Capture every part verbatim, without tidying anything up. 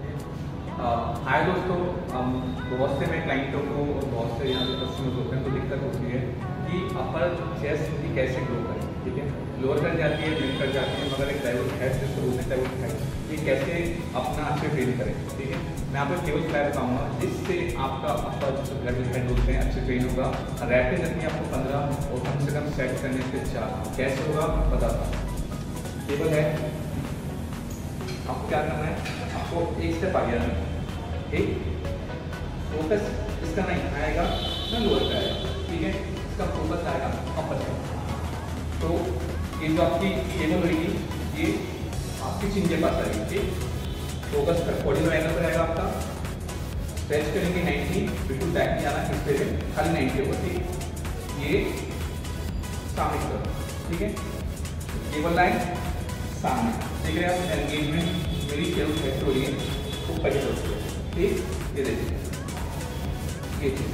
हाय दोस्तों, um, बहुत से मेरे क्लाइंटों को और बहुत से यहाँ पे कस्टमर्स होते हैं तो दिक्कत होती है कि अपर चेस्ट की कैसे ग्रो करें। ठीक है, लोअर कर जाती है, मिड कर जाती है, मगर एक डाइवर्स हेड जिसको बोलते हैं डाइवर्स हेड, ये कैसे अपना अच्छे ट्रेन करें। ठीक है, मैं आपको केवल क्लियर बताऊँगा जिससे आपका अपर जो डाइवर्स हेड बोलते हैं अच्छे ट्रेन होगा। रैपिड रखनी आपको पंद्रह और कम से कम सेट करने से चार कैसे होगा बताता। केवल है आपको क्या करना है, आपको एक स्टेप आगे आना है। एक फोकस इसका नहीं आएगा ना लोअर का आएगा। ठीक है, इसका फोकस आएगा अपर का। तो ये जो आपकी केबल रहेगी ये आपकी चिन के पास आएगी। ठीक, फोकस कर फोर्टी फाइव एंगल पर आएगा आपका। स्ट्रेच करेंगे नाइन्टी, बिल्कुल बैक नहीं आना, किस पे खाली नाइन्टी होगा। ठीक, ये सामने की तरफ। ठीक है, केबल लाइन सामने देख रहे हैं आप। एंगेजमेंट मेरी केबल सेट हो रही है ऊपर की तरफ। ठीक, ये देखिए ये चीज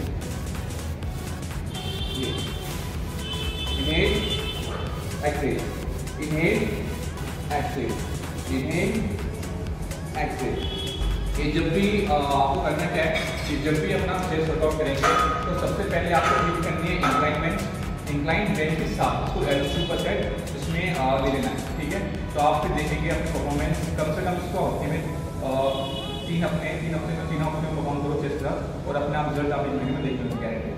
ये inhale exhale, inhale exhale, inhale exhale. ये जब भी आपको करना क्या है कि जब भी अपना चेस्ट वर्कआउट करेंगे तो सबसे पहले आपको ट्रीट करनी है इंक्लाइनमेंट, इंक्लाइन बेंच के साथ उसको एल सुपर सेट इसमें ले लेना है। ठीक है, तो आप फिर देखेंगे अपनी परफॉर्मेंस कम से कम इसको हफ्ते में तीन हफ्ते तीन हफ्ते में तीन हफ्ते में परफॉर्म करो चेस्ट का, और अपने आप रिजल्ट आप एक महीने में देख लेंगे गारंटी।